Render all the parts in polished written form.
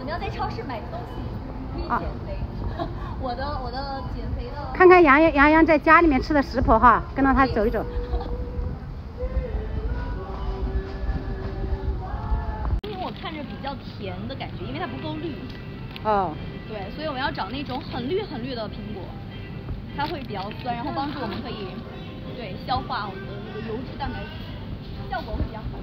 们要在超市买东西可以减肥。我的减肥的。 看看洋洋在家里面吃的食谱哈，跟着他走一走。 因为我看着比较甜的感觉，因为它不够绿。 哦。 对，所以我们要找那种很绿的苹果，它会比较酸，然后帮助我们可以消化我们的这个油脂蛋白质，效果会比较好。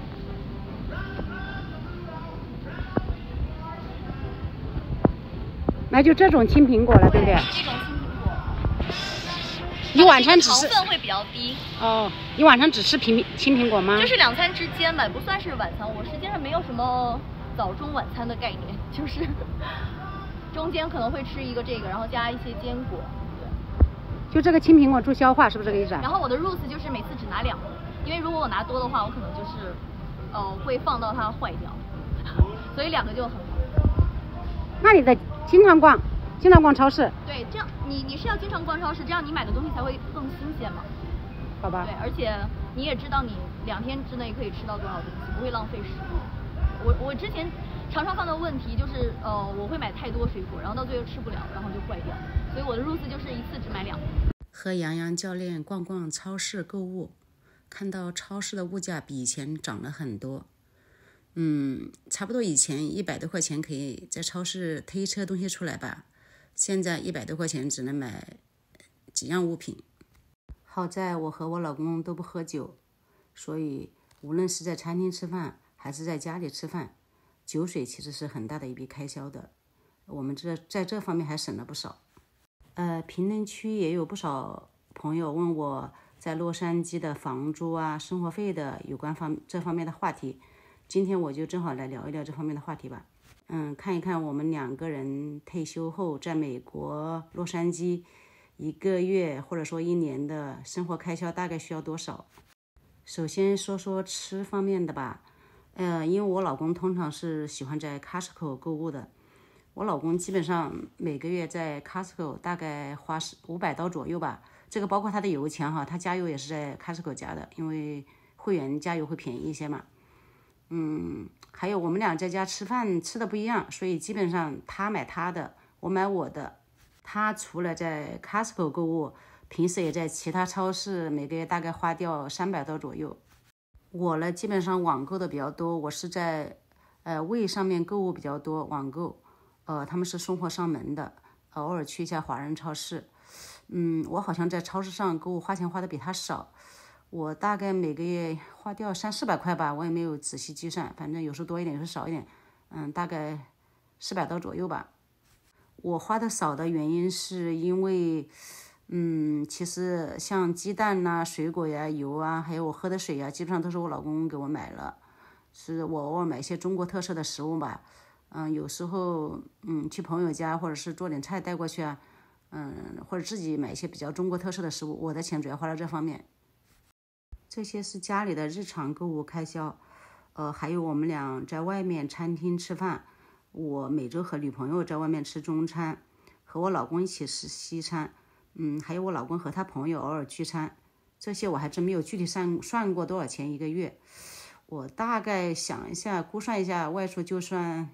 那就这种青苹果了，对不对？ 这种青苹果。 你晚上只吃糖分会比较低。 哦，你晚上只吃青苹果吗？ 就是2餐之间吧，不算是晚餐。我实际上没有什么早中晚餐的概念，就是中间可能会吃一个这个，然后加一些坚果。对。 就这个青苹果助消化，是不是这个意思啊？ 然后我的 rules 就是每次只拿2个，因为如果我拿多的话，我可能就是会放到它坏掉，所以2个就很好。 那你得经常逛超市。 对，这样你是要经常逛超市，这样你买的东西才会更新鲜嘛。 好吧。 对，而且你也知道你2天之内可以吃到多少东西，不会浪费食物。我之前常犯的问题就是，我会买太多水果，然后到最后吃不了，然后就坏掉。所以我的 rules 就是一次只买2个。 和杨洋教练逛超市购物，看到超市的物价比以前涨了很多。差不多以前100多块钱可以在超市推一车东西出来吧，现在100多块钱只能买几样物品。好在我和我老公都不喝酒，所以无论是在餐厅吃饭还是在家里吃饭，酒水其实是很大的一笔开销的。我们在这方面还省了不少。评论区也有不少朋友问我在洛杉矶的房租啊、生活费的有关这方面的话题。今天我就正好来聊一聊这方面的话题吧。看一看我们2个人退休后在美国洛杉矶1个月或者说1年的生活开销大概需要多少。首先说说吃方面的吧。因为我老公通常是喜欢在 Costco 购物的。我老公基本上每个月在 Costco 大概花$500左右吧，这个包括他的油钱哈，他加油也是在 Costco 加的，因为会员加油会便宜一些嘛。还有我们俩在家吃饭吃的不一样，所以基本上他买他的，我买我的。他除了在 Costco 购物，平时也在其他超市每个月大概花掉300多左右。我呢，基本上网购的比较多，我是在Way上面购物比较多，网购。他们是送货上门的，偶尔去一下华人超市。我好像在超市上购物花钱花的比他少。我大概每个月花掉300-400块吧，我也没有仔细计算，反正有时候多一点，有时候少一点，大概400多左右吧。我花的少的原因是因为，其实像鸡蛋呐、水果呀、油啊，还有我喝的水呀，基本上都是我老公给我买了，是我偶尔买一些中国特色的食物吧。有时候去朋友家或者是做点菜带过去啊，或者自己买一些比较中国特色的食物，我的钱主要花在这方面。这些是家里的日常购物开销，还有我们俩在外面餐厅吃饭，我每周和女朋友在外面吃中餐，和我老公一起吃西餐，还有我老公和他朋友偶尔聚餐，这些我还真没有具体算过多少钱1个月。我大概想一下，估算一下，外出就算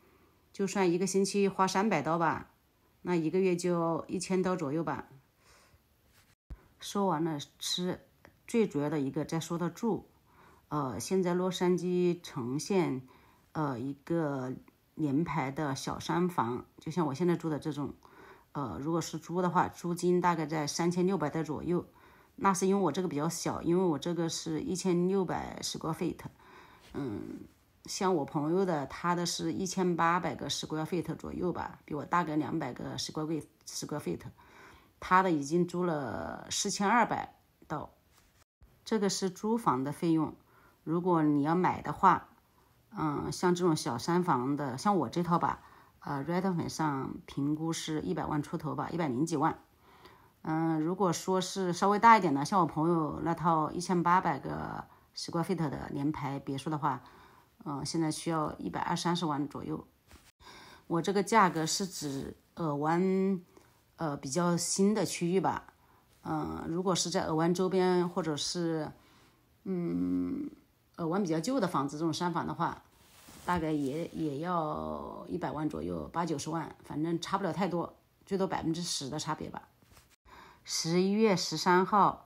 1个星期花300刀吧，那1个月就1000刀左右吧。说完了吃，最主要的一个再说到住。现在洛杉矶呈现一个联排的小3房，就像我现在住的这种，如果是租的话，租金大概在3600的左右。那是因为我这个比较小，因为我这个是1600 square feet。像我朋友的，他的是1800个 square feet 左右吧，比我大个200个 square feet。他的已经租了4200刀，这个是租房的费用。如果你要买的话，像这种小3房的，像我这套吧，Redfin 上评估是100万出头吧，100几万。如果说是稍微大一点的，像我朋友那套1800个 square feet 的联排别墅的话，现在需要120-130万左右。我这个价格是指尔湾比较新的区域吧。如果是在尔湾周边或者是尔湾比较旧的房子，这种3房的话， 大概也要100万左右，80-90万，反正差不了太多，最多10%的差别吧。11月13号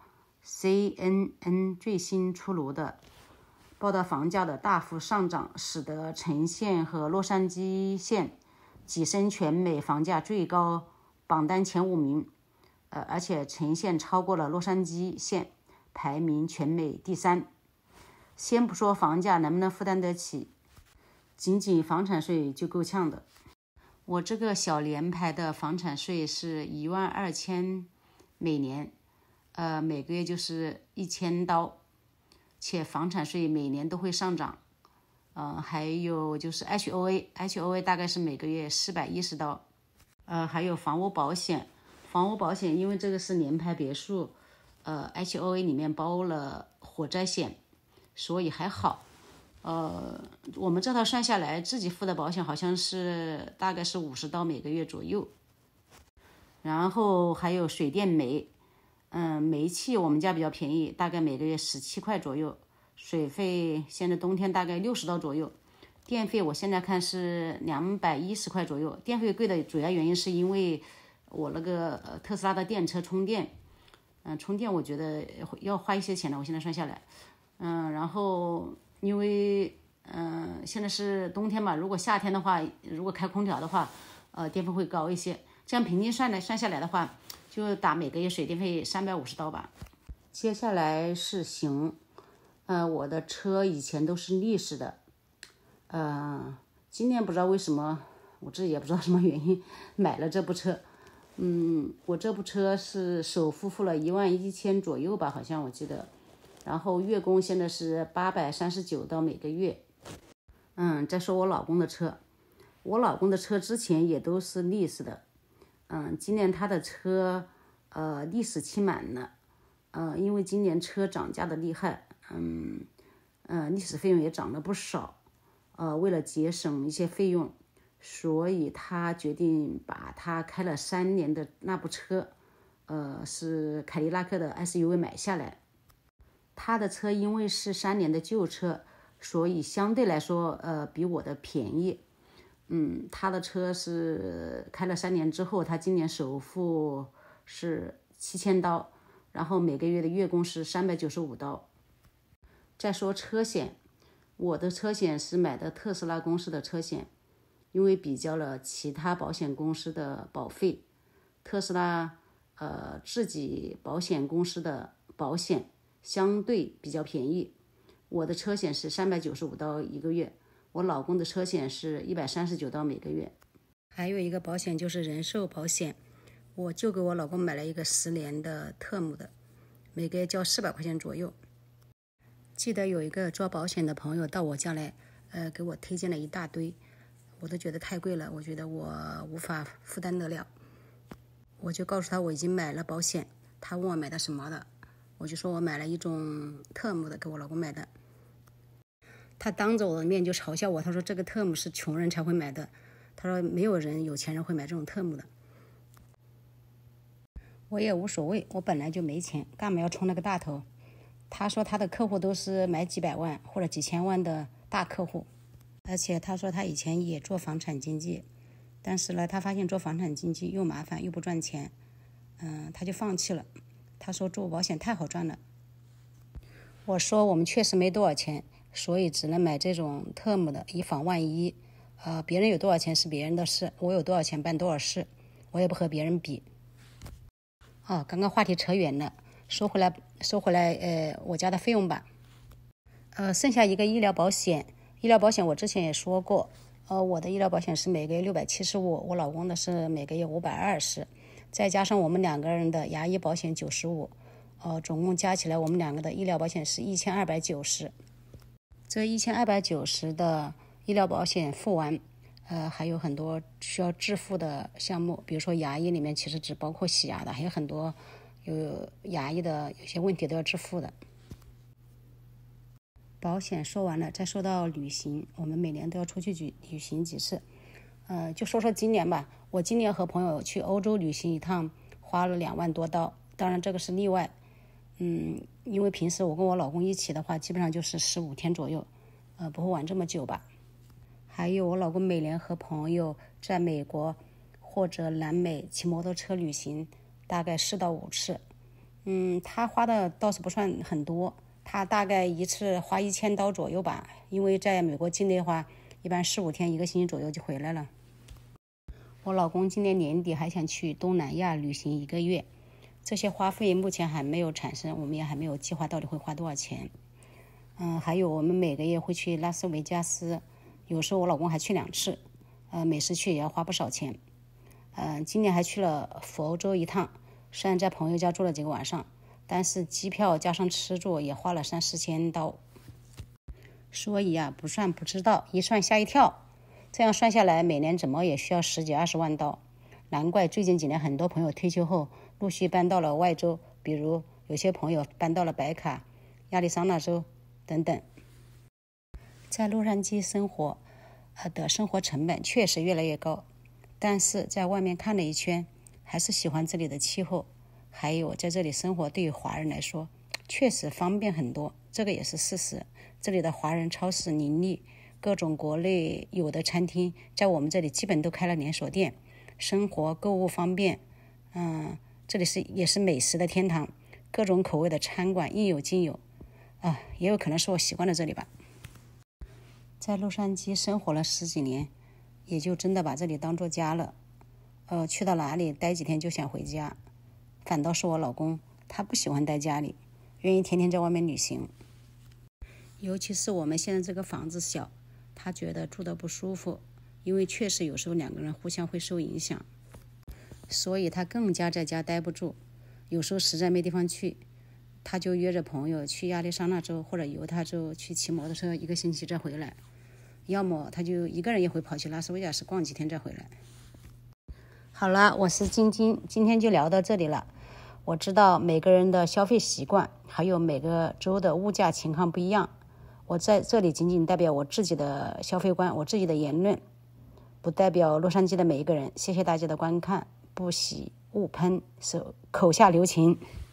CNN 最新出炉的报道，房价的大幅上涨使得橙县和洛杉矶县跻身全美房价最高榜单前5名，而且橙县超过了洛杉矶县，排名全美第3。先不说房价能不能负担得起，仅房产税就够呛的。我这个小联排的房产税是12000每年，每个月就是1000刀，且房产税每年都会上涨。还有就是 HOA 大概是每个月410刀。还有房屋保险，因为这个是联排别墅，HOA 里面包了火灾险，所以还好。我们这套算下来，自己付的保险好像是大概是50刀每个月左右。然后还有水电煤，煤气我们家比较便宜，大概每个月17块左右。水费现在冬天大概60刀左右。电费我现在看是210块左右。电费贵的主要原因是因为我那个特斯拉的电车充电，充电我觉得要花一些钱的，我现在算下来。然后因为现在是冬天嘛，如果夏天的话，如果开空调的话，电费会高一些。这样平均算下来的话，就打每个月水电费350刀吧。接下来是行，我的车以前都是利息的，今年不知道为什么，我自己也不知道什么原因买了这部车。我这部车是首付了11000左右吧，好像我记得。然后月供现在是839刀每个月。再说我老公的车，之前也都是利息的。今年他的车利息期满了，因为今年车涨价的厉害，利息费用也涨了不少。为了节省一些费用，所以他决定把他开了3年的那部车，是凯迪拉克的 SUV 买下来。他的车因为是3年的旧车，所以相对来说比我的便宜。他的车是开了3年之后，他今年首付是7000刀，然后每个月的月供是395刀。再说车险，我的车险是买的特斯拉公司的车险，因为比较了其他保险公司的保费，特斯拉自己保险公司的保险相对比较便宜。我的车险是395刀一个月，我老公的车险是139刀每个月。还有一个保险就是人寿保险，我就给我老公买了一个10年的特姆的，每个月交400块钱左右。记得有一个做保险的朋友到我家来，给我推荐了一大堆，我都觉得太贵了，我觉得我无法负担得了。我就告诉他我已经买了保险，他问我买的什么的，我就说我买了一种特姆的，给我老公买的。他当着我的面就嘲笑我，他说这个特姆是穷人才会买的，他说没有人有钱人会买这种特姆的。我也无所谓，我本来就没钱，干嘛要充那个大头？他说他的客户都是买几百万或者几千万的大客户，而且他说他以前也做房产经纪，但是呢他发现做房产经纪又麻烦又不赚钱，他就放弃了。他说做保险太好赚了。我说我们确实没多少钱，所以只能买这种特姆的，以防万一。别人有多少钱是别人的事，我有多少钱办多少事，我也不和别人比。刚刚话题扯远了，说回来我家的费用吧。剩下一个医疗保险我之前也说过，我的医疗保险是每个月675，我老公的是每个月520，再加上我们2个人的牙医保险95，总共加起来我们2个的医疗保险是1290。这1290的医疗保险付完，还有很多需要支付的项目，比如说牙医里面其实只包括洗牙的，还有很多有牙医的有些问题都要支付的。保险说完了，再说到旅行，我们每年都要出去旅行几次。就说今年吧，我今年和朋友去欧洲旅行一趟，花了2万多刀，当然这个是例外。因为平时我跟我老公一起的话，基本上就是15天左右，不会玩这么久吧。 还有我老公每年和朋友在美国或者南美骑摩托车旅行，大概4到5次。他花的倒是不算很多，他大概一次花$1000左右吧，因为在美国境内的话，一般4、5天1个星期左右就回来了。我老公今年年底还想去东南亚旅行1个月，这些花费目前还没有产生，我们也还没有计划到底会花多少钱。还有我们每个月会去拉斯维加斯，有时候我老公还去2次，每次去也要花不少钱。今年还去了佛州一趟，虽然在朋友家住了几个晚上，但是机票加上吃住也花了3、4千刀。所以不算不知道，一算吓一跳。这样算下来，每年怎么也需要10几20万刀。难怪最近几年很多朋友退休后陆续搬到了外州，比如有些朋友搬到了北卡、亚利桑那州等等。在洛杉矶生活的生活成本确实越来越高，但是在外面看了一圈，还是喜欢这里的气候，还有在这里生活对于华人来说确实方便很多，这个也是事实。这里的华人超市林立，各种国内有的餐厅在我们这里基本都开了连锁店，生活购物方便。这里也是美食的天堂，各种口味的餐馆应有尽有。也有可能是我习惯了这里吧。在洛杉矶生活了10几年，也就真的把这里当作家了。去到哪里待几天就想回家，反倒是我老公，他不喜欢待家里，愿意天天在外面旅行。尤其是我们现在这个房子小，他觉得住得不舒服，因为确实有时候2个人互相会受影响，所以他更加在家待不住。有时候实在没地方去，他就约着朋友去亚利桑那州或者犹他州去骑摩托车1个星期再回来，要么他就一个人也会跑去拉斯维加斯逛几天再回来。好了，我是晶晶，今天就聊到这里了。我知道每个人的消费习惯还有每个州的物价情况不一样，我在这里仅仅代表我自己的消费观，我自己的言论，不代表洛杉矶的每一个人。谢谢大家的观看，不喜勿喷，口下留情。